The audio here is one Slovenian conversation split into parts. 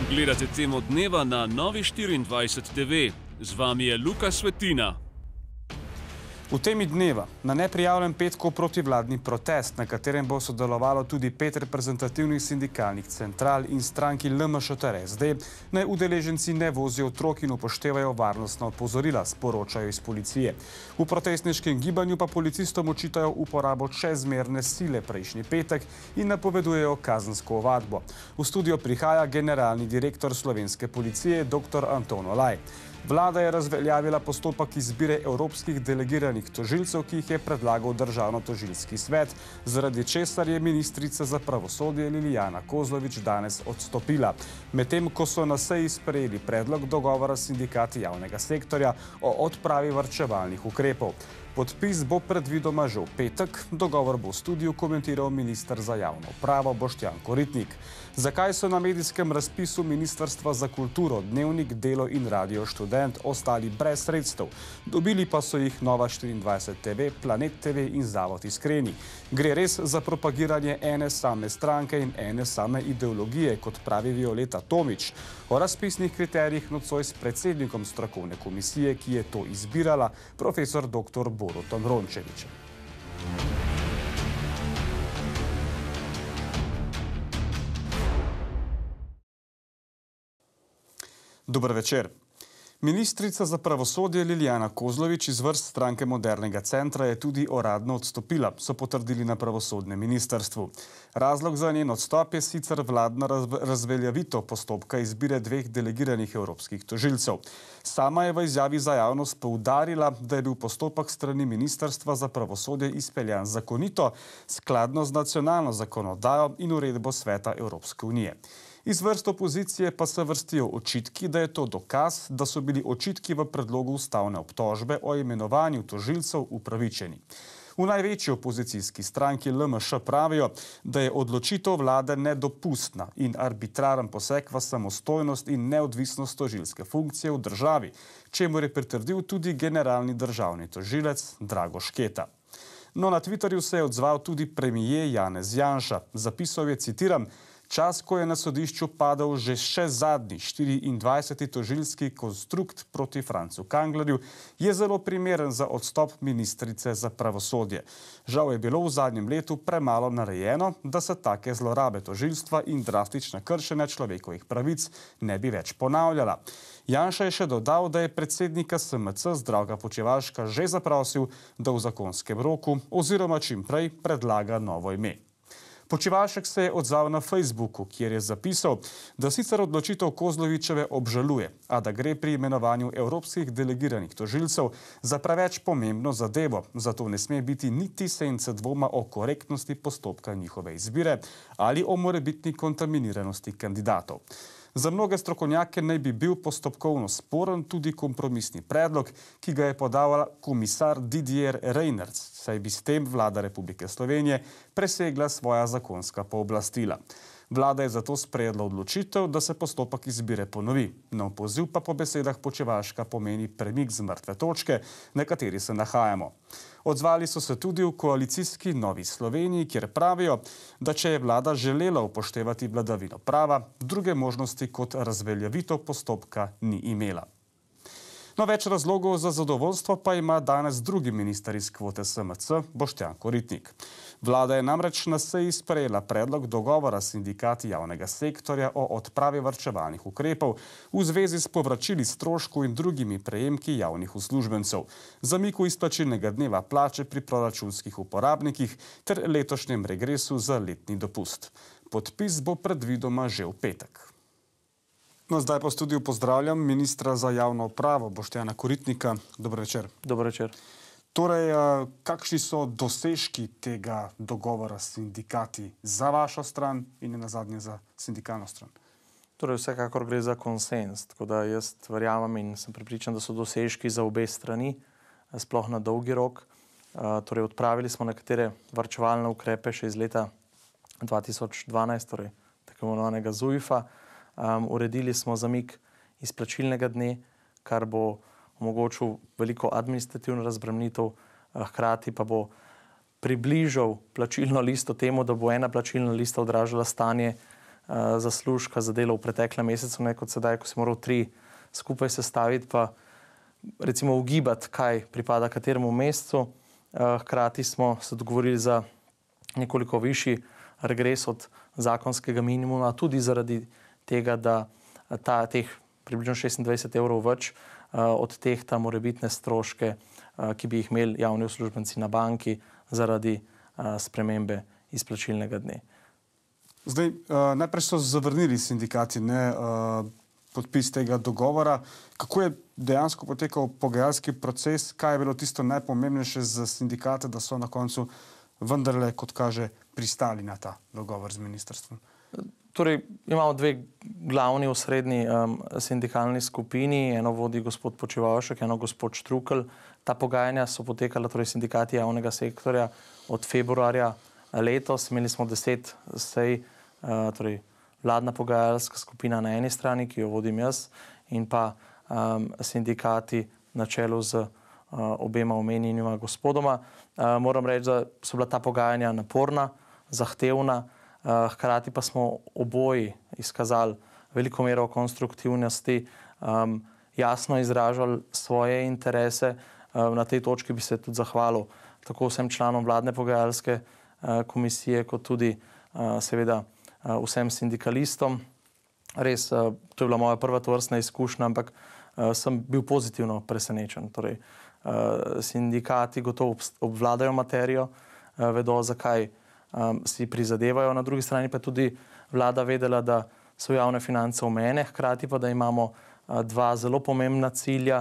Gledate Temo dneva na Novi24 TV. Z vami je Luka Svetina. V temi dneva na neprijavljen petkov protivladni protest, na katerem bo sodelovalo tudi 5 reprezentativnih sindikalnih central in stranki LMŠ ter SD, naj udeleženci ne vozijo otrok in upoštevajo varnostna opozorila, sporočajo iz policije. V protestniškem gibanju pa policistom očitajo uporabo čezmerne sile prejšnji petek in napovedujejo kazensko ovadbo. V studio prihaja generalni direktor slovenske policije dr. Anton Olaj. Vlada je razveljavila postopek izbire evropskih delegiranih tožilcev, ki jih je predlagal Državno-tožilski svet, zaradi česar je ministrica za pravosodje Lilijana Kozlovič danes odstopila. Medtem ko so na seji sprejeli predlog dogovora s sindikati javnega sektorja o odpravi varčevalnih ukrepov. Podpis bo predvidoma že v petek, dogovor bo v studiu komentiral minister za javno upravo Boštjan Koritnik. Zakaj so na medijskem razpisu Ministrstva za kulturo, Dnevnik, Delo in Radio Študent ostali brez sredstev? Dobili pa so jih Nova24 TV, Planet TV in Zavod Iskreni. Gre res za propagiranje ene same stranke in ene same ideologije, kot pravi Violeta Tomič. O razpisnih kriterijih nocoj s predsednikom strokovne komisije, ki je to izbirala, profesor dr. Borutom Rončevićem. Dober večer. Ministrica za pravosodje Lilijana Kozlovič iz vrst stranke Modernega centra je tudi uradno odstopila, so potrdili na pravosodnem ministrstvu. Razlog za njen odstop je sicer vladna razveljavitev postopka izbire 2 delegiranih evropskih tožilcev. Sama je v izjavi za javnost poudarila, da je bil postopek strani Ministrstva za pravosodje izpeljan zakonito, skladno z nacionalno zakonodajo in uredbo Sveta Evropske unije. Iz vrst opozicije pa se vrstijo očitki, da je to dokaz, da so bili očitki v predlogu ustavne obtožbe o imenovanju tožilcev upravičeni. V največji opozicijski stranki LMŠ pravijo, da je odločitev vlade nedopustna in arbitraren poseg v samostojnost in neodvisnost tožilske funkcije v državi, čemur je pritrdil tudi generalni državni tožilec Drago Šketa. No, na Twitterju se je odzval tudi premier Janez Janša. Zapisal je, citiram, čas, ko je na sodišču padal še zadnji 24. tožilski konstrukt proti Francu Kanglerju, je zelo primeren za odstop ministrice za pravosodje. Žal je bilo v zadnjem letu premalo narejeno, da se take zlorabe tožilstva in drastična kršenja človekovih pravic ne bi več ponavljala. Janša je še dodal, da je predsednika SMC Zdravka Počivalška že zaprosil, da v zakonskem roku oziroma čim prej predlaga novo ime. Počivalšek se je odzval na Facebooku, kjer je zapisal, da sicer odločitev Kozlovičeve obžaluje, a da gre pri imenovanju evropskih delegiranih tožilcev za preveč pomembno zadevo, zato ne sme biti niti sence dvoma o korektnosti postopka njihove izbire ali o morebitni kontaminiranosti kandidatov. Za mnoge strokovnjake naj bi bil postopkovno sporen tudi kompromisni predlog, ki ga je podal komisar Didier Reynders, saj bi s tem vlada Republike Slovenije presegla svoja zakonska pooblastila. Vlada je zato sprejela odločitev, da se postopek izbire ponovi. Nov poziv pa po besedah Počivalška pomeni premik z mrtve točke, na kateri se nahajamo. Odzvali so se tudi v koalicijski Novi Sloveniji, kjer pravijo, da če je vlada želela upoštevati vladavino prava, druge možnosti kot razveljavitev postopka ni imela. No, več razlogov za zadovoljstvo pa ima danes drugi minister iz kvote SMC, Boštjan Koritnik. Vlada je namreč na seji sprejela predlog dogovora s sindikati javnega sektorja o odpravi varčevalnih ukrepov v zvezi s povračili stroškov in drugimi prejemki javnih uslužbencev, zamiku izplačilnega dneva plače pri proračunskih uporabnikih ter letošnjem regresu za letni dopust. Podpis bo predvidoma že v petek. No, zdaj pa v studiu pozdravljam ministra za javno upravo Boštjana Koritnika. Dober večer. Dober večer. Torej, kakšni so dosežki tega dogovora s sindikati za vašo stran in nazadnje za sindikalno stran? Torej, vsekakor gre za konsens, tako da jaz verjamem in sem prepričan, da so dosežki za obe strani, sploh na dolgi rok. Torej, odpravili smo nekatere varčevalne ukrepe še iz leta 2012, torej tako imenovanega ZUJF-a. Uredili smo zamik izplačilnega dne, kar bo omogočil veliko administrativno razbremenitev, hkrati pa bo približal plačilno listo temu, da bo ena plačilna lista odražala stanje zaslužka za delo v preteklem mesecu, ne kot sedaj, ko si moral 3 skupaj sestaviti, pa recimo ugibati, kaj pripada kateremu mesecu. Hkrati smo se dogovorili za nekoliko višji regres od zakonskega minimuma, tudi zaradi tega, da teh približno 26 evrov več odtehta morebitne stroške, ki bi jih imeli javni uslužbenci na banki zaradi spremembe izplačilnega dne. Zdaj, najprej so zavrnili sindikati podpis tega dogovora. Kako je dejansko potekal pogajalski proces? Kaj je bilo tisto najpomembnejše za sindikate, da so na koncu vendarle, kot kaže, pristali na ta dogovor z ministrstvom? Torej, imamo 2 glavni osrednji sindikalni skupini. Eno vodi gospod Počivalšek, eno gospod Štrukelj. Ta pogajanja so potekala, torej sindikati javnega sektorja, od februarja letos. Imeli smo 10 sej, torej vladna pogajalska skupina na eni strani, ki jo vodim jaz, in pa sindikati na čelu z obema omenjenima gospodoma. Moram reči, da so bila ta pogajanja naporna, zahtevna, hkrati pa smo oboji izkazali veliko mero konstruktivnosti, jasno izražali svoje interese. Na tej točki bi se tudi zahvalil tako vsem članom vladne pogajalske komisije, kot tudi seveda vsem sindikalistom. Res, to je bila moja prva tovrstna izkušnja, ampak sem bil pozitivno presenečen. Torej, sindikati gotovo obvladajo materijo, vedo, zakaj si prizadevajo, na drugi strani pa tudi vlada vedela, da so javne finance omejene, hkrati pa, da imamo 2 zelo pomembna cilja,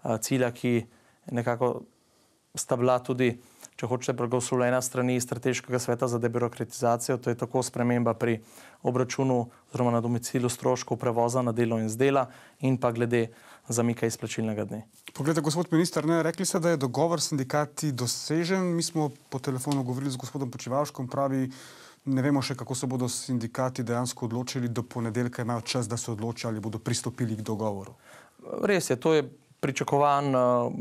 ki nekako sta bila tudi, če hočete, blagoslovljena strani Strateškega sveta za debirokratizacijo, to je tako sprememba pri obračunu oziroma na domicilu stroškov prevoza na delo in z dela in pa glede zamika izplačilnega dne. Poglejte, gospod minister, rekli ste, da je dogovor s sindikati dosežen. Mi smo po telefonu govorili z gospodom Počivalškom, pravi, ne vemo še, kako se bodo sindikati dejansko odločili, do ponedeljka imajo čas, da se odločijo, ali bodo pristopili k dogovoru. Res je, to je pričakovan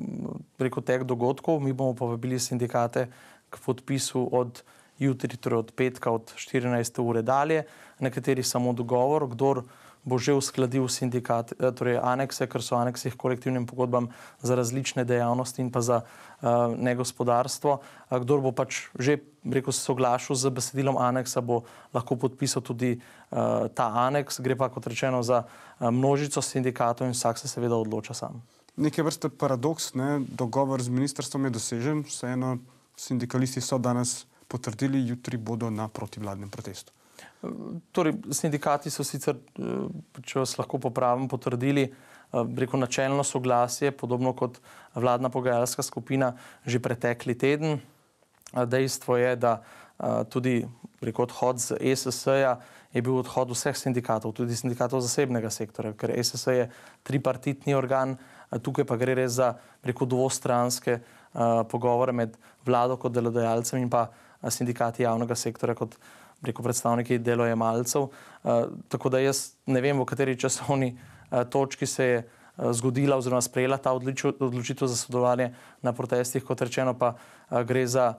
tek dogodkov. Mi bomo povabili sindikate k podpisu od jutri, torej od petka, od 14. ure dalje. Nekateri samo dogovor, kdor bo že uskladil sindikat, torej anekse, ker so aneksi k kolektivnim pogodbam za različne dejavnosti in pa za negospodarstvo. Kdor bo pač že, soglašal z besedilom aneksa, bo lahko podpisal tudi ta aneks. Gre pa, kot rečeno, za množico sindikatov in vsak se seveda odloča sam. Neke vrste paradoks, dogovor z ministrstvom je dosežen, vseeno sindikalisti so danes potrdili, jutri bodo na protivladnem protestu. Torej, sindikati so sicer, če vas lahko popravim, potrdili načelno soglasje, podobno kot vladna pogajalska skupina, že pretekli teden. Dejstvo je, da tudi odhod z ESS-ja je bil odhod vseh sindikatov, tudi sindikatov zasebnega sektorja, ker ESS je tripartitni organ, tukaj pa gre res za dvostranske pogovore med vlado kot delodajalcem in pa sindikati javnega sektorja kot predstavniki delojemalcev. Tako da jaz ne vem, v kateri časovni točki se je zgodila oziroma sprejela ta odločitev za sodelovanje na protestih. Kot rečeno pa gre za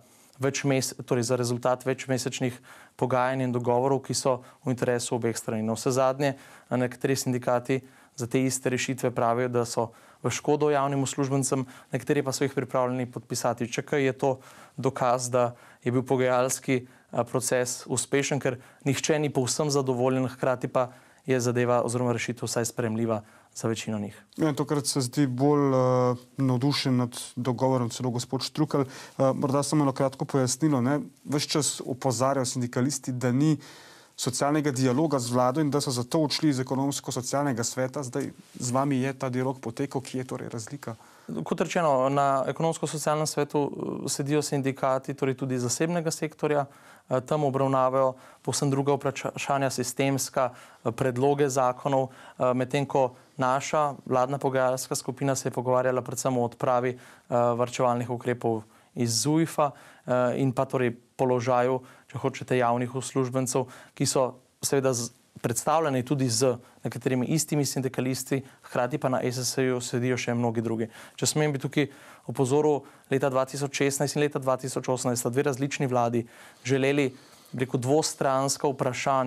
za rezultat večmesečnih pogajanj in dogovorov, ki so v interesu obeh strani. Na vse zadnje, nekateri sindikati za te iste rešitve pravijo, da so v škodo javnim uslužbencem, nekateri pa so jih pripravljeni podpisati. Če kaj je to dokaz, da je bil pogajalski proces uspešen, ker nihče ni povsem zadovoljen, hkrati pa je zadeva oziroma rešitev vsaj sprejemljiva za večino njih. Tokrat se zdi bolj navdušen nad dogovorom celo gospod Štrukelj. Morda samo na kratko pojasnilo. Ves čas opozarjajo sindikalisti, da ni socialnega dialoga z vlado in da so zato odšli iz ekonomsko-socialnega sveta. Zdaj z vami je ta dialog potekal, kje je torej razlika? Kot rečeno, na ekonomsko-socialnem svetu sedijo sindikati, torej tudi zasebnega sektorja, tam obravnavajo povsem druga vprašanja, sistemska, predloge zakonov, medtem ko naša vladna pogajalska skupina se je pogovarjala predvsem o odpravi varčevalnih ukrepov iz ZUJF-a in pa torej položaju, če hočete, javnih uslužbencev, ki so seveda predstavljeni tudi z nekaterimi istimi sindikalisti, hkrati pa na ESS-ju sedijo še mnogi drugi. Če smem bi tukaj opozoril, leta 2016 in leta 2018 sta dve različni vladi želeli dvostranska vprašanja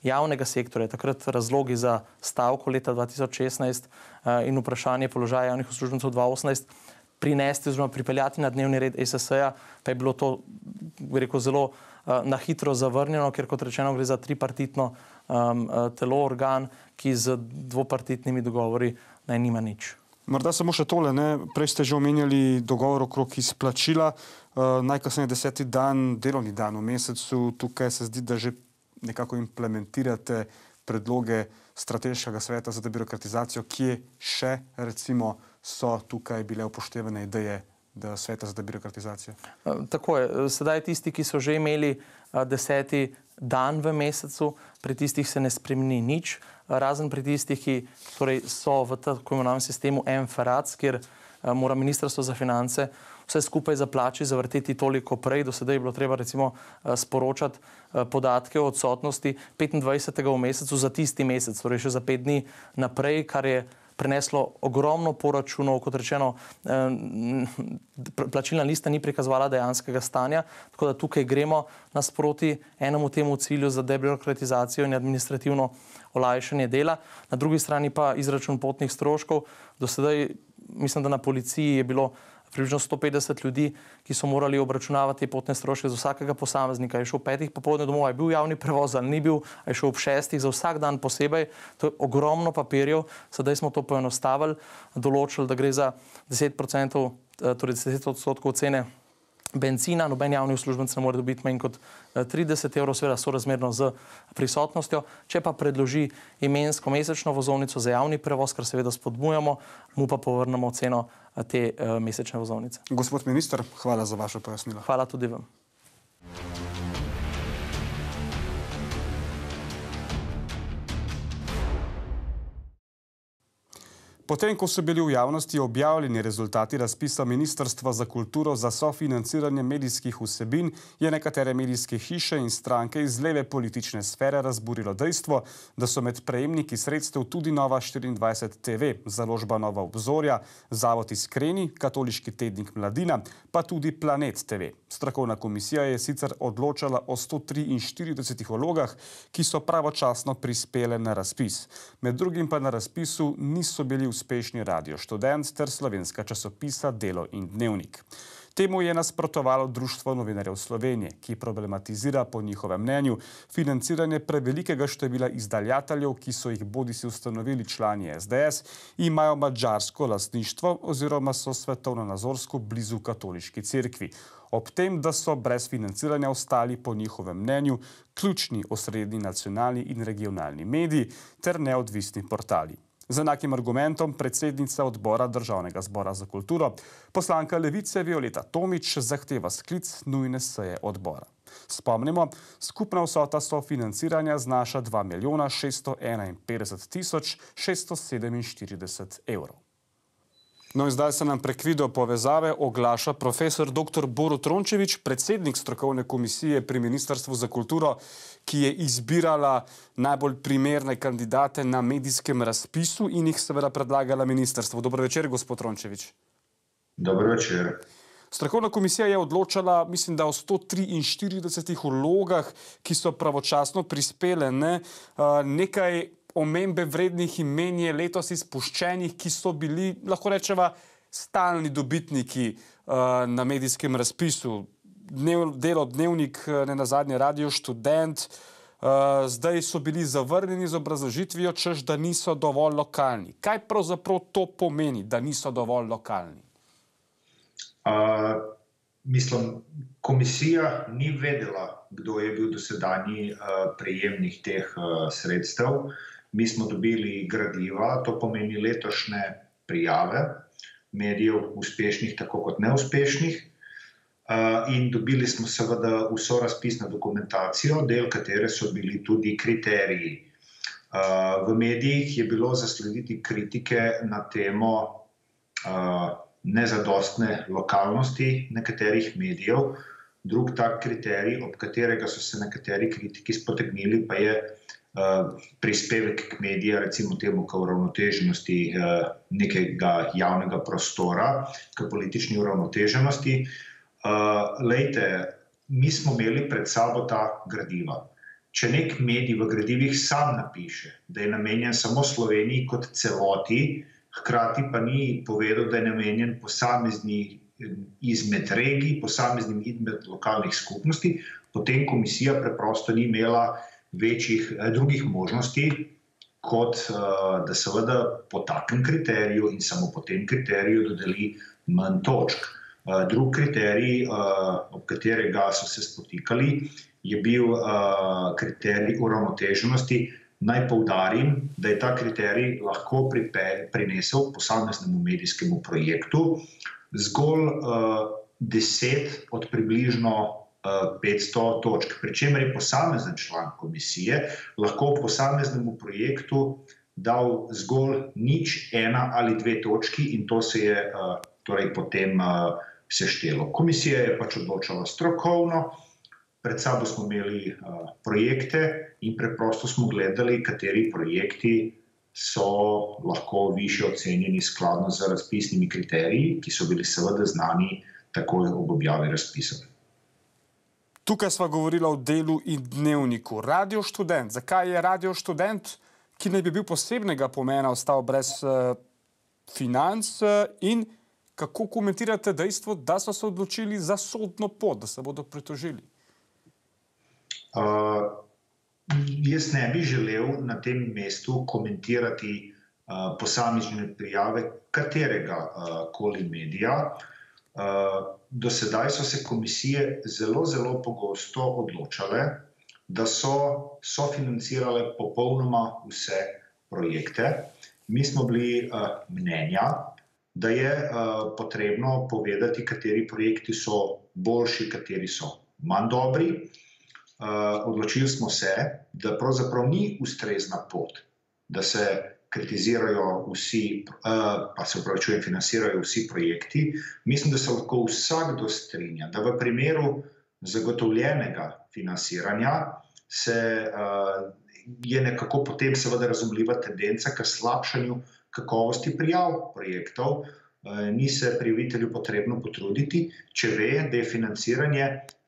javnega sektorja, takrat razlogi za stavko leta 2016 in vprašanje položaja javnih uslužbencev 2018, prinesti oziroma pripeljati na dnevni red ESS-ja, pa je bilo to, bi rekel, zelo na hitro zavrnjeno, ker kot rečeno gre za tripartitno telo, organ, ki z dvopartitnimi dogovori naj nima nič. Morda samo še tole, prej ste že omenjali dogovor okrog izplačila, najkasneje 10. dan, delovni dan v mesecu, tukaj se zdi, da že nekako implementirate predloge strateškega sveta za debirokratizacijo, kje še recimo so tukaj bile upoštevane ideje sveta za debirokratizacijo? Tako je. Sedaj tisti, ki so že imeli 10. dan v mesecu, pri tistih se ne spremeni nič, razen pri tistih, ki torej so v tako imenovanem sistemu MFRAC, kjer mora Ministrstvo za finance vse skupaj za plači zavrteti toliko prej. Do sedaj je bilo treba recimo sporočati podatke o odsotnosti 25. v mesecu za tisti mesec, torej še za 5 dni naprej, kar je preneslo ogromno poračunov, kot rečeno, plačilna lista ni prikazovala dejanskega stanja, tako da tukaj gremo nasproti enemu temu cilju za debirokratizacijo in administrativno olajšanje dela. Na drugi strani pa izračun potnih stroškov. Do sedaj, mislim, da na policiji je bilo približno 150 ljudi, ki so morali obračunavati potne stroške za vsakega posameznika. Je šel 5. popoldne domov, je bil javni prevoz ali ni bil, je šel ob 6. za vsak dan posebej. To je ogromno papirjev. Sedaj smo to poenostavili, določili, da gre za 10%, torej 10% cene bencina. Noben javni uslužbenec ne more dobiti manj kot 30 evrov, seveda sorazmerno z prisotnostjo. Če pa predloži imensko mesečno vozovnico za javni prevoz, kar seveda spodbujamo, mu pa povrnemo ceno te mesečne vozovnice. Gospod minister, hvala za vaše pojasnilo. Hvala tudi vam. Potem, ko so bili v javnosti objavljeni rezultati razpisa Ministrstva za kulturo za sofinanciranje medijskih vsebin, je nekatere medijske hiše in stranke iz leve politične sfere razburilo dejstvo, da so med prejemniki sredstev tudi Nova 24 TV, založba Nova obzorja, Zavod Iskreni, Katoliški tednik Mladina, pa tudi Planet TV. Strokovna komisija je sicer odločala o 143 vlogah, ki so pravočasno prispele na razpis. Med drugim pa na razpisu niso bili uspešni Radio Študent ter slovenska časopisa Delo in Dnevnik. Temu je nasprotovalo Društvo novinarjev Slovenije, ki problematizira po njihovem mnenju financiranje prevelikega števila izdaljateljev, ki so jih bodisi ustanovili člani SDS, imajo madžarsko lastništvo oziroma so svetovno-nazorsko blizu katoliški cerkvi. Ob tem, da so brez financiranja ostali po njihovem mnenju ključni osrednji nacionalni in regionalni mediji ter neodvisni portali. Z enakim argumentom predsednica odbora Državnega zbora za kulturo, poslanka Levice Violeta Tomić, zahteva sklic nujne seje odbora. Spomnimo, skupna vsota sofinanciranja znaša 2 651 647 evrov. No in zdaj se nam prek video povezave oglaša profesor dr. Borut Rončević, predsednik strokovne komisije pri Ministrstvu za kulturo, ki je izbirala najbolj primerne kandidate na medijskem razpisu in jih seveda predlagala ministrstvu. Dobro večer, gospod Rončević. Dobro večer. Strokovna komisija je odločala, mislim, da o 143 vlogah, ki so pravočasno prispele, nekaj omembe vrednih imen je letos izpuščenih, ki so bili, lahko rečeva, stalni dobitniki na medijskem razpisu. Delo, Dnevnik, nenazadnje Radio Študent, zdaj so bili zavrnjeni z obrazložitvijo, češ, da niso dovolj lokalni. Kaj pravzaprav to pomeni, da niso dovolj lokalni? Mislim, komisija ni vedela, kdo je bil dosedanji prejemnik teh sredstev. Mi smo dobili gradiva, to pomeni letošnje prijave medijev, uspešnih tako kot neuspešnih. In dobili smo seveda vso razpisno dokumentacijo, del katere so bili tudi kriteriji. V medijih je bilo zaslediti kritike na temo nezadostne lokalnosti nekaterih medijev. Drug tak kriterij, ob katerega so se nekateri kritiki spotegnili, pa je prispevek k medija, recimo temu k uravnoteženosti nekega javnega prostora, k politični uravnoteženosti. Lejte, mi smo imeli pred sabo ta gradiva če nek medij v gradivih sam napiše, da je namenjen samo Sloveniji kot celoti, hkrati pa ni povedal, da je namenjen posamezni izmed regij, posameznim izmed lokalnih skupnosti, potem komisija preprosto ni imela večjih drugih možnosti, kot da seveda po takem kriteriju in samo po tem kriteriju dodeli manj točk. Drug kriterij, ob katerega so se spotikali, je bil kriterij uravnoteženosti. Naj poudarim, da je ta kriterij lahko prinesel posameznemu medijskemu projektu zgolj 10 od približno 500 točk, pri čemer je posamezen član komisije lahko posameznemu projektu dal zgolj 0, 1 ali 2 točki in to se je torej potem seštelo. Komisija je pač odločala strokovno, pred sabo smo imeli projekte in preprosto smo gledali, kateri projekti so lahko višje ocenjeni skladno z razpisnimi kriteriji, ki so bili seveda znani takoj ob objavi razpisov. Tukaj sva govorila o Delu in Dnevniku. Radio Študent. Zakaj je Radio Študent, ki naj bi bil posebnega pomena, ostal brez financ in kako komentirate dejstvo, da so se odločili za sodno pot, da se bodo pritožili? Jaz ne bi želel na tem mestu komentirati posamične prijave katerega koli medija. Do sedaj so se komisije zelo pogosto odločale, da so sofinancirale popolnoma vse projekte. Mi smo bili mnenja, da je potrebno povedati, kateri projekti so boljši, kateri so manj dobri. Odločili smo se, da pravzaprav ni ustrezna pot, da se kritizirajo vsi, pa se upravičujem, financirajo vsi projekti. Mislim, da se lahko vsakdo strinja, da v primeru zagotovljenega financiranja je nekako potem seveda razumljiva tendenca k slabšanju kakovosti prijav projektov. Ni se prijavitelju potrebno potruditi, če ve, da je financiranje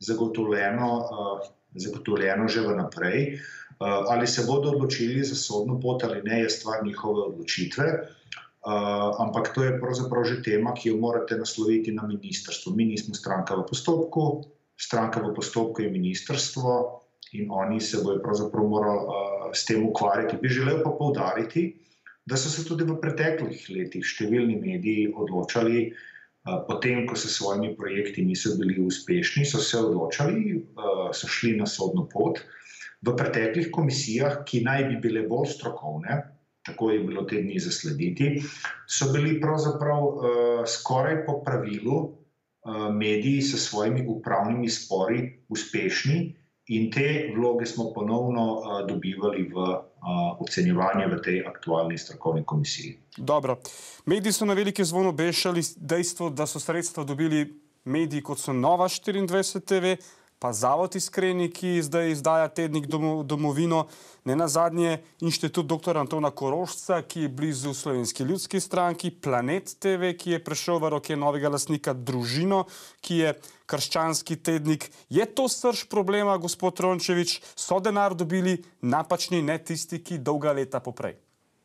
zagotovljeno že vnaprej. Ali se bodo odločili za sodno pot ali ne, je stvar njihove odločitve, ampak to je pravzaprav že tema, ki jo morate nasloviti na ministrstvo. Mi nismo stranka v postopku, stranka v postopku je ministrstvo in oni se bojo pravzaprav morali s tem ukvarjati. Bi želel pa poudariti, da so se tudi v preteklih letih številni mediji odločali, potem, ko se s svojimi projekti niso bili uspešni, so se odločali, so šli na sodno pot. V preteklih komisijah, ki naj bi bile bolj strokovne, tako je bilo te dni zaslediti, so bili pravzaprav skoraj po pravilu mediji s svojimi upravnimi spori uspešni in te vloge smo ponovno dobivali v ocenjevanje v tej aktualni strokovni komisiji. Dobro. Mediji so na veliki zvon obešali dejstvo, da so sredstva dobili mediji, kot so Nova 24 TV, pa Zavod Iskreni, ki zdaj izdaja tednik Domovino, nenazadnje Inštitut dr. Antona Korošca, ki je blizu Slovenski ljudski stranki, Planet TV, ki je prešel v roke novega lastnika, Družino, ki je krščanski tednik. Je to srž problema, gospod Rončević? So denar dobili napačni, ne tisti, ki dolga leta poprej?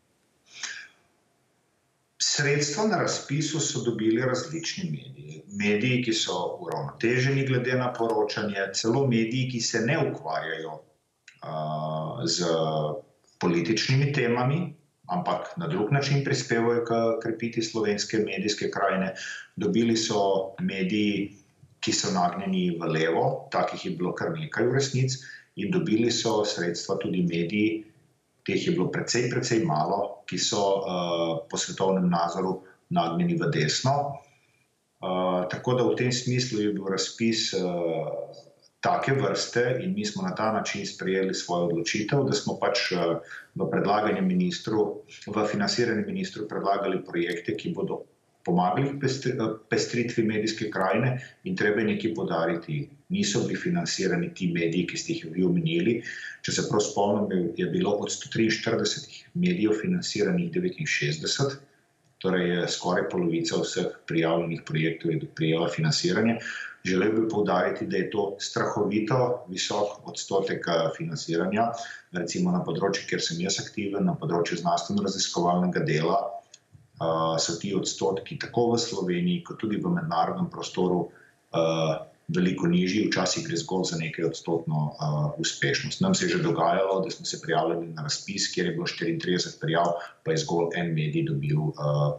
Sredstva na razpisu so dobili različni mediji. Mediji, ki so uravnoteženi glede na poročanje, celo mediji, ki se ne ukvarjajo z političnimi temami, ampak na drug način prispevajo k krepitvi slovenske medijske krajine. Dobili so mediji, ki so nagnjeni v levo, takih je bilo kar nekaj v resnici, in dobili so sredstva tudi mediji, teh je bilo precej malo, ki so po svetovnem nazoru nagnjeni v desno. Tako da v tem smislu je bil razpis take vrste in mi smo na ta način sprejeli svojo odločitev, da smo pač v predlaganju ministru, v financiranju ministru predlagali projekte, ki bodo pomagali pestritvi medijske krajine in treba nekaj poudariti. Niso bili financirani ti mediji, ki ste jih vi omenili. Če se prav spomnim, je bilo od 143 medijev financiranih 69, torej skoraj polovica vseh prijavljenih projektov je prijela financiranje. Želel bi poudariti, da je to strahovito visok odstotek financiranja, recimo na področju, kjer sem jaz aktiven, na področju znanstveno-raziskovalnega dela, so ti odstotki tako v Sloveniji, kot tudi v mednarodnem prostoru veliko nižji, včasih gre zgolj za nekaj odstotno uspešnost. Nam se je že dogajalo, da smo se prijavljali na razpis, kjer je bilo 34 prijav, pa je zgolj en medij dobil,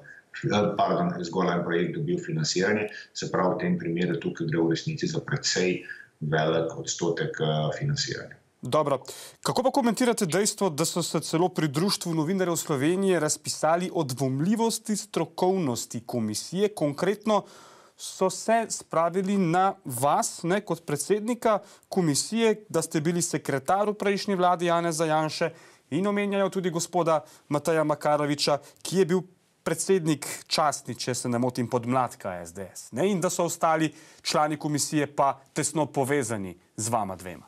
zgolj en projekt dobil financiranje. Se pravi, v tem primeru tukaj gre v resnici za precej velik odstotek financiranja. Dobro. Kako pa komentirate dejstvo, da so se celo pri Društvu novinarjev Slovenije razpisali o dvomljivosti strokovnosti komisije? Konkretno so se spravili na vas, kot predsednika komisije, da ste bili sekretar v prejšnji vladi Janeza Janše, in omenjajo tudi gospoda Mateja Makaroviča, ki je bil predsednik častni, če se ne motim, podmladka SDS. In da so ostali člani komisije pa tesno povezani z vama dvema.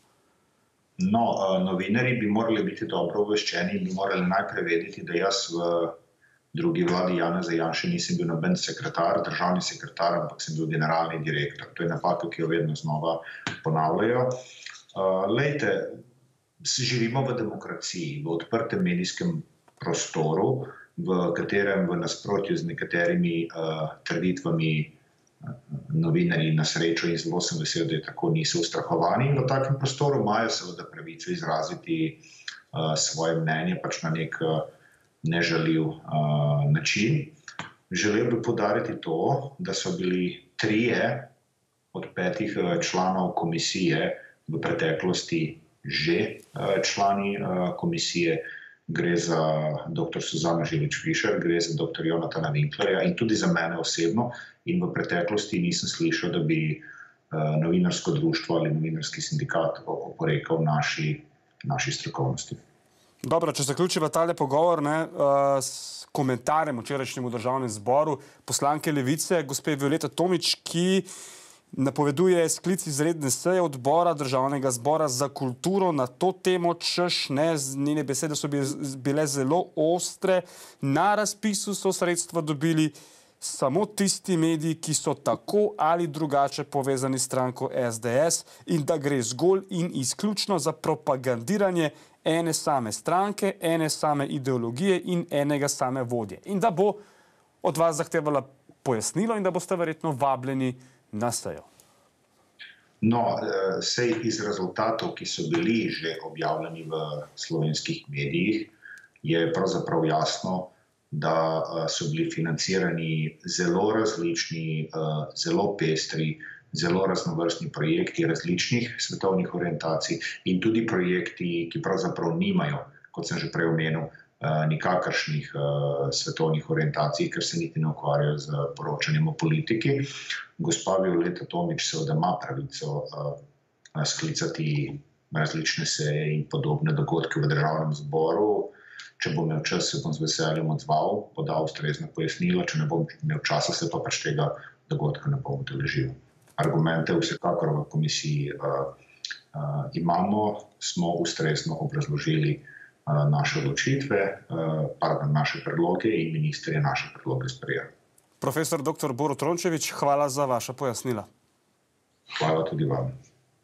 No, novinarji bi morali biti dobro obveščeni in bi morali najprej vedeti, da jaz v drugi vladi Janeza Janše nisem bil noben sekretar, državni sekretar, ampak sem bil generalni direktor. To je napaka, ki jo vedno znova ponavljajo. Lejte, živimo v demokraciji, v odprtem medijskem prostoru, v katerem v nasprotju z nekaterimi trditvami novinarji na srečo, in zelo sem vesel, da je tako, niso ustrahovani, in v takem prostoru imajo seveda pravico izraziti svoje mnenje pač na nek nežaljiv način. Želel bi poudariti to, da so bili 3 od 5 članov komisije v preteklosti že člani komisije. Gre za dr. Suzano Žilič-Fišer, gre za dr. Jonatana Winklerja in tudi za mene osebno. In v preteklosti nisem slišal, da bi novinarsko društvo ali novinarski sindikat oporekal naši strokovnosti. Dobro, če zaključiva tale pogovor s komentarjem včerajšnjemu državnem zboru poslanke Levice, gospe Violete Tomić, ki napoveduje sklic izredne seje odbora državnega zbora za kulturo na to temo, češ, njene besede so bile zelo ostre. Na razpisu so sredstva dobili samo tisti mediji, ki so tako ali drugače povezani s stranko SDS, in da gre zgolj in izključno za propagandiranje ene same stranke, ene same ideologije in enega same vodje. In da bo od vas zahtevala pojasnilo in da boste verjetno vabljeni na sejo. No, sej iz rezultatov, ki so bili že objavljeni v slovenskih medijih, je pravzaprav jasno, da so bili financirani zelo različni, zelo pestri, zelo raznovrstni projekti različnih svetovnih orientacij in tudi projekti, ki pravzaprav nimajo, kot sem že prej omenil, nikakršnih svetovnih orientacij, ker se niti ne ukvarjajo z poročanjem o politiki. Gospa Violeta Tomić seveda ima pravico sklicati različne seje in podobne dogodke v državnem zboru. Če bom imel čas, se bom z veseljem odzval, podal ustrezna pojasnila, če ne bom imel časa, se pa pač tega dogodka ne bom udeležil. Argumente vsekakor v komisiji imamo, smo ustrezno obrazložili naše odločitve, naše predloge in minister je naše predloge sprejel. Profesor dr. Borut Rončević, hvala za vaša pojasnila. Hvala tudi vam.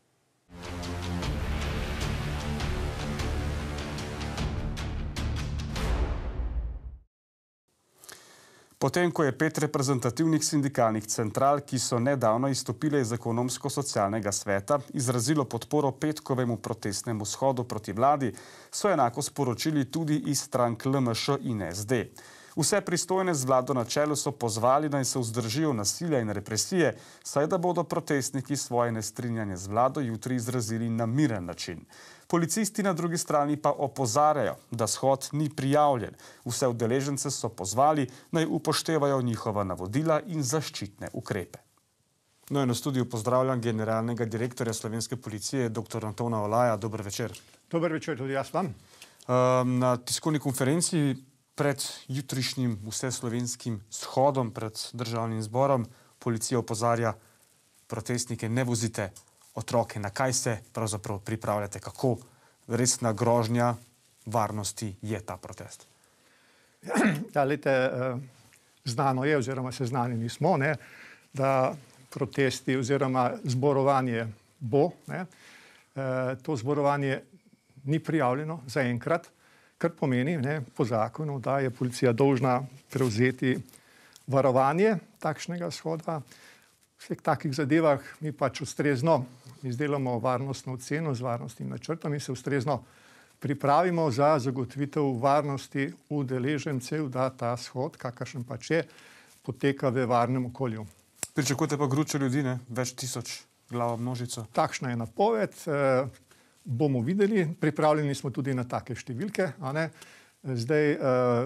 Potem, ko je 5 reprezentativnih sindikalnih central, ki so nedavno izstopile iz ekonomsko-socialnega sveta, izrazilo podporo petkovemu protestnemu shodu proti vladi, so enako sporočili tudi iz strank LMŠ in SD. Vse pristojne z vlado na čelu so pozvali, naj se vzdržijo nasilja in represije, saj da bodo protestniki svoje nestrinjanje z vlado jutri izrazili na miren način. Policisti na drugi strani pa opozarjajo, da shod ni prijavljen. Vse udeležence so pozvali, naj upoštevajo njihova navodila in zaščitne ukrepe. No, in v studiu pozdravljam generalnega direktorja Slovenske policije, dr. Antona Olaja. Dober večer. Dober večer, tudi jaz vam. Na tiskovni konferenci pred jutrišnjim vseslovenskim shodom pred državnim zborom policija opozarja protestnike, ne vozite otroke. Na kaj se pravzaprav pripravljate? Kako resna grožnja varnosti je ta protest? Ja, lejte, znano je, oziroma seznanjeni smo, da protesti oziroma zborovanje bo. Ne. To zborovanje ni prijavljeno zaenkrat, kar pomeni po zakonu, da je policija dolžna prevzeti varovanje takšnega shoda. V vseh takih zadevah mi pač ustrezno izdelamo varnostno oceno z varnostnim načrtom in se ustrezno pripravimo za zagotovitev varnosti udeležencev, da ta shod, kakršen pač je, poteka v varnem okolju. Pričakujete pa gručo ljudi, ne? Več tisoč glavo množico. Takšna je napoved. Bomo videli, pripravljeni smo tudi na take številke. Zdaj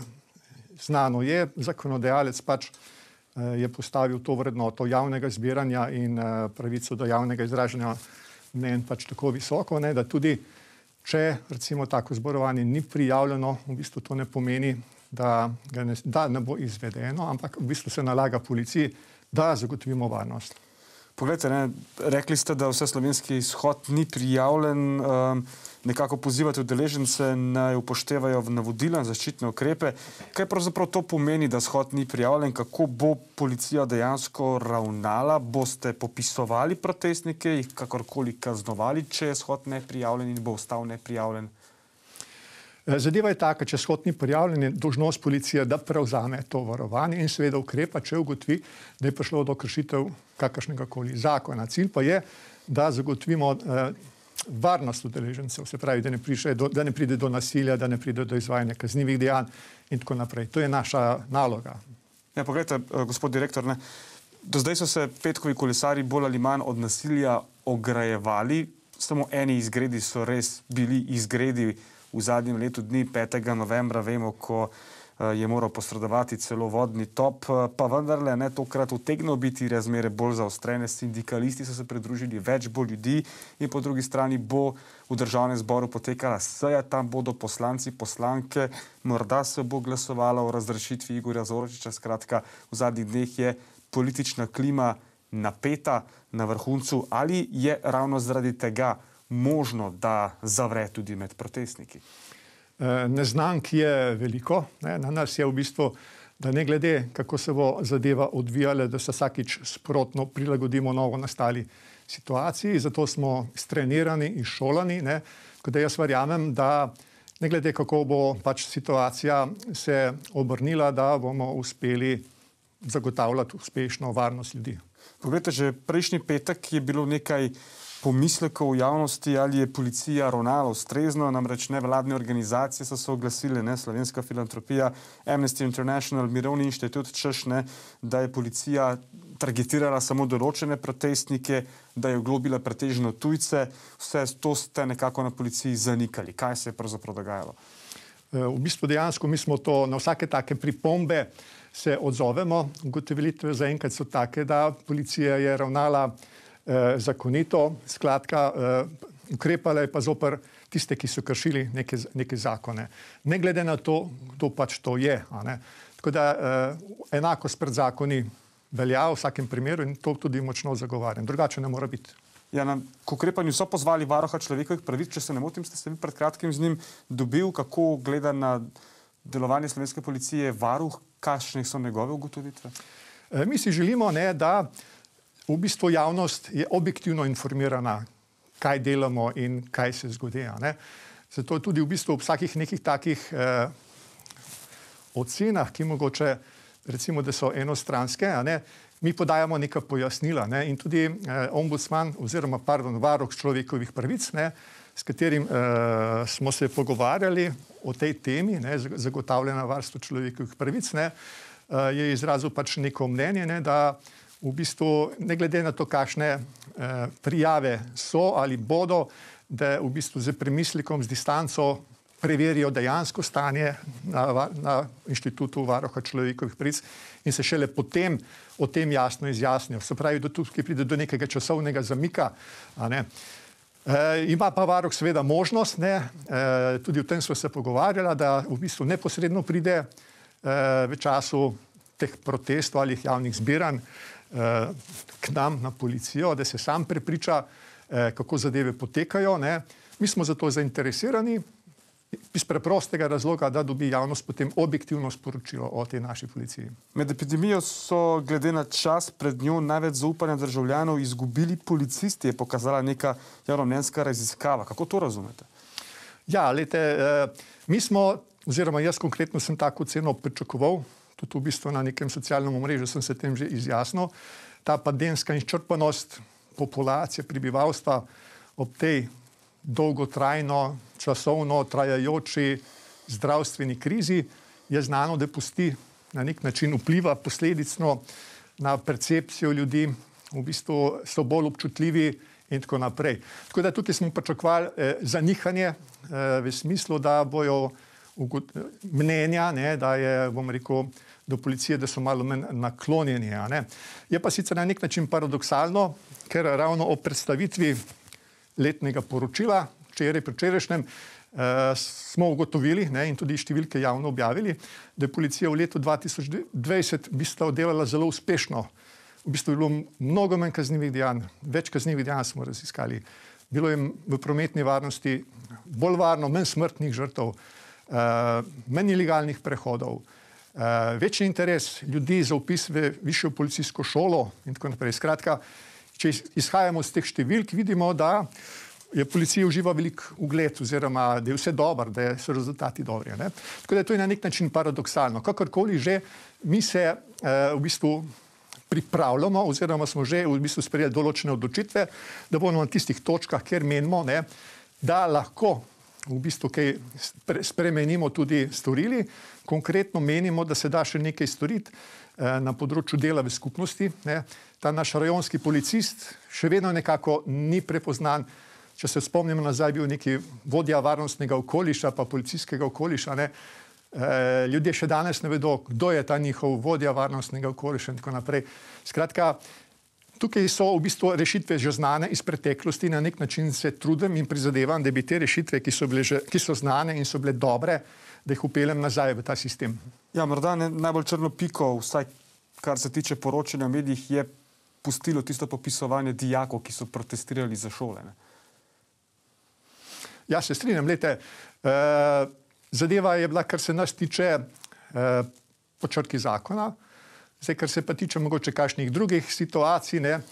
znano je, zakonodajalec pač je postavil to vrednoto javnega zbiranja in pravico do javnega izražanja mnenj pač tako visoko, da tudi če recimo tako zborovanje ni prijavljeno, v bistvu to ne pomeni, da ne bo izvedeno, ampak v bistvu se nalaga policiji, da zagotovimo varnost. Poglejte, rekli ste, da vseslovenski shod ni prijavljen, nekako pozivate udeležence naj upoštevajo navodila in zaščitne ukrepe. Kaj pravzaprav to pomeni, da shod ni prijavljen? Kako bo policija dejansko ravnala? Boste popisovali protestnike, jih kakorkoli kaznovali, če je shod neprijavljen in bo ostal neprijavljen? Zadeva je taka, če shod ni prijavljen, je dolžnost policije, da prevzame to varovanje in seveda ukrepa, če ugotovi, da je prišlo do kršitev kakršnega koli zakona. Cilj pa je, da zagotovimo varnost udeležencev, se pravi, da ne pride do nasilja, da ne pride do izvajanja kaznivih dejanj in tako naprej. To je naša naloga. Ja, poglejte, gospod direktor, do zdaj so se petkovi kolesarji bolj ali manj od nasilja ograjevali. Samo eni izgredi so res bili izgredi v zadnjem letu dni, 5. novembra, vemo, ko je moral posredovati celo vodni top, pa vendarle tokrat utegnejo biti razmere bolj zaostrene. Sindikalisti so se pridružili, več bo ljudi in po drugi strani bo v Državnem zboru potekala seja, tam bodo poslanci, poslanke, morda se bo glasovalo o razrešitvi Igorja Zorčiča. Skratka, v zadnjih dneh je politična klima napeta na vrhuncu. Ali je ravno zaradi tega možno, da zavre tudi med protestniki? Neznank je veliko. Na nas je v bistvu, da ne glede, kako se bo zadeva odvijala, da se vsakič sprotno prilagodimo novo nastali situaciji. Zato smo strenirani in šolani. Tako da jaz verjamem, da ne glede, kako bo pač situacija se obrnila, da bomo uspeli zagotavljati uspešno varnost ljudi. Poglejte, že prejšnji petek je bilo nekaj pomislekov v javnosti, ali je policija ravnala ustrezno, namreč nevladne organizacije so se oglasile, Slovenska filantropija, Amnesty International, Mirovni inštitut, češ, da je policija targetirala samo določene protestnike, da je oglobila pretežno tujce. Vse to ste nekako na policiji zanikali. Kaj se je pravzaprav dogajalo? V bistvu dejansko mi smo to na vsake take pripombe se odzovemo. Ugotovitve zaenkrat so take, da policija je ravnala zakonito, skratka, ukrepala je pa zoper tiste, ki so kršili neke zakone. Ne glede na to, kdo pač to je. Tako da enakost pred zakoni velja v vsakem primeru in to tudi močno zagovarjam. Drugače ne mora biti. Ja, k ukrepanju so pozvali varuha človekovih pravic, če se ne motim, ste se vi pred kratkim z njim dobil, kako gleda na delovanje slovenske policije varuh, kakšne so njegove ugotovitve? Mi si želimo, da v bistvu javnost je objektivno informirana, kaj delamo in kaj se zgodi. Zato tudi v bistvu v vsakih nekih takih ocenah, ki mogoče recimo, da so enostranske, mi podajamo neka pojasnila in tudi ombudsman oziroma, varuh človekovih pravic, s katerim smo se pogovarjali o tej temi, zagotavljanja varstva človekovih pravic, je izrazil pač neko mnenje, da v bistvu ne glede na to, kakšne prijave so ali bodo, da v bistvu z premislikom, z distanco preverijo dejansko stanje na inštitutu varuha človekovih pravic in se šele potem o tem jasno izjasnijo. Se pravi, da tukaj pride do nekega časovnega zamika. Ima pa varuh seveda možnost, tudi o tem smo se pogovarjali, da v bistvu neposredno pride v času teh protestov ali javnih zbiranj k nam na policijo, da se sam prepriča, kako zadeve potekajo. Mi smo za to zainteresirani iz preprostega razloga, da dobi javnost potem objektivno sporočilo o tej naši policiji. Med epidemijo so glede na čas pred njo največ zaupanja državljanov izgubili policisti, je pokazala neka javnomnenjska raziskava. Kako to razumete? Ja, lejte, mi smo, oziroma jaz konkretno sem tako oceno pričakoval, tudi v bistvu na nekem socialnem omrežju sem se tem že izjasnil, ta pandemska izčrpanost populacije, prebivalstva ob tej dolgotrajno, časovno trajajoči zdravstveni krizi je znano, da pusti na nek način vpliva posledično na percepcijo ljudi, v bistvu so bolj občutljivi in tako naprej. Tako da tukaj smo pričakovali zanihanje v smislu, da bojo mnenja, ne, da je, bom rekel, do policije, da so malo manj naklonjeni. Ne. Je pa sicer na nek način paradoksalno, ker ravno o predstavitvi letnega poročila, včerajšnjem, smo ugotovili, ne, in tudi številke javno objavili, da je policija v letu 2020 v bistvu delala zelo uspešno. V bistvu je bilo mnogo manj kaznivih dejanj, več kaznivih dejanj smo raziskali. Bilo je v prometni varnosti bolj varno, manj smrtnih žrtev, manj ilegalnih prehodov, večji interes ljudi za vpis v višjo policijsko šolo in tako naprej. Skratka, če izhajamo iz teh številk, vidimo, da je policija uživa velik ugled oziroma, da je vse dobro, da so rezultati dobri. Ne? Tako da to je na nek način paradoksalno. Kakorkoli že, mi se v bistvu pripravljamo oziroma smo že v bistvu sprejeli določene odločitve, da bomo na tistih točkah, kjer menimo, ne, da lahko v bistvu kaj spremenimo, tudi storili. Konkretno menimo, da se da še nekaj storiti na področju dela v skupnosti. Ne. Ta naš rajonski policist še vedno nekako ni prepoznan. Če se spomnimo nazaj, bil neki vodja varnostnega okoliša pa policijskega okoliša. Ne. Ljudje še danes ne vedo, kdo je ta njihov vodja varnostnega okoliša in tako naprej. Skratka, tukaj so v bistvu rešitve že znane iz preteklosti, na nek način se trudim in prizadevam, da bi te rešitve, ki so znane in so bile dobre, da jih upeljem nazaj v ta sistem. Ja, morda najbolj črno piko, vsaj kar se tiče poročanja v medijih, je pustilo tisto popisovanje dijakov, ki so protestirali za šole. Ne? Ja, se strinjam. Lejte, zadeva je bila, kar se nas tiče, po črki zakona. Zdaj, kar se pa tiče mogoče kakšnih drugih situacij, ne,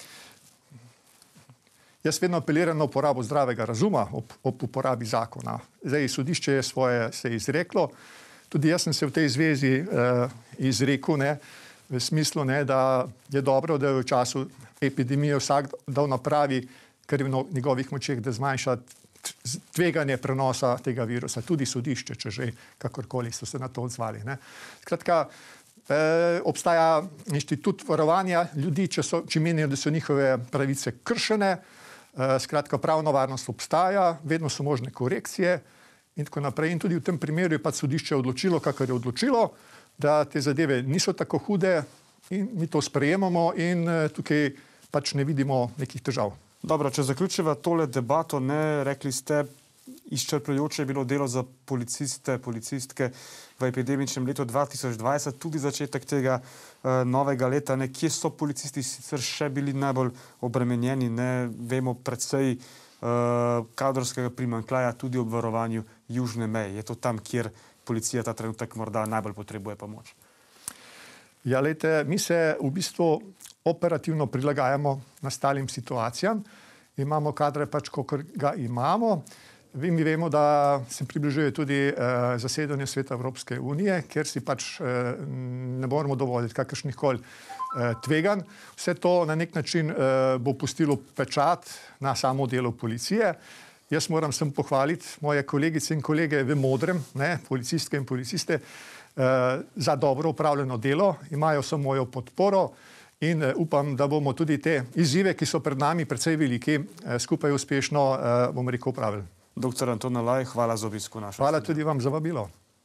jaz vedno apeliram na uporabo zdravega razuma ob uporabi zakona. Zdaj, sodišče je svoje se izreklo, tudi jaz sem se v tej zvezi izrekel, ne, v smislu, ne, da je dobro, da je v času epidemije vsak dal napravi, kar je v njegovih močeh, da zmanjša tveganje prenosa tega virusa. Tudi sodišče, če že kakorkoli so se na to odzvali. Ne. Skratka, obstaja inštitut varovanja ljudi, če menijo, da so njihove pravice kršene. Skratka, pravna varnost obstaja, vedno so možne korekcije in tako naprej. In tudi v tem primeru je pač sodišče odločilo, kakor je odločilo, da te zadeve niso tako hude in mi to sprejemamo in tukaj pač ne vidimo nekih težav. Dobro, če zaključiva tole debato, ne, rekli ste, izčrpljujoče je bilo delo za policiste, policistke v epidemičnem letu 2020, tudi začetek tega novega leta. Ne, kje so policisti sicer še bili najbolj obremenjeni? Ne, vemo predvsej kadrovskega primanjkljaja tudi ob varovanju južne meje. Je to tam, kjer policija ta trenutek morda najbolj potrebuje pomoč? Ja, lejte, mi se v bistvu operativno prilagajamo nastalim situacijam. Imamo kadre pač, kakor ga imamo. Mi vemo, da se približuje tudi zasedanje Sveta Evropske unije, kjer si pač ne moremo dovoliti kakršnihkoli tveganj. Vse to na nek način bo pustilo pečat na samo delo policije. Jaz moram sem pohvaliti moje kolegice in kolege v modrem, ne, policistke in policiste, za dobro upravljeno delo. Imajo vso mojo podporo in upam, da bomo tudi te izzive, ki so pred nami precej veliki, skupaj uspešno, bomo rekel, upravili. Dr. Anton Olaj, hvala za obisk v našem. Hvala tudi vam za vabilo.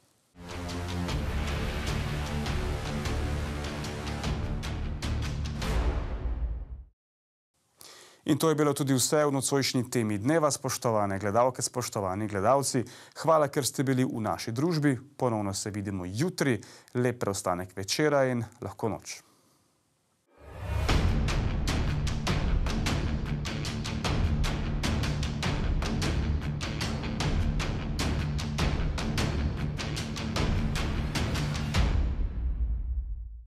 In to je bilo tudi vse v nocojšnji temi dneva, spoštovane gledalke, spoštovani gledalci. Hvala, ker ste bili v naši družbi. Ponovno se vidimo jutri. Lep preostanek večera in lahko noč.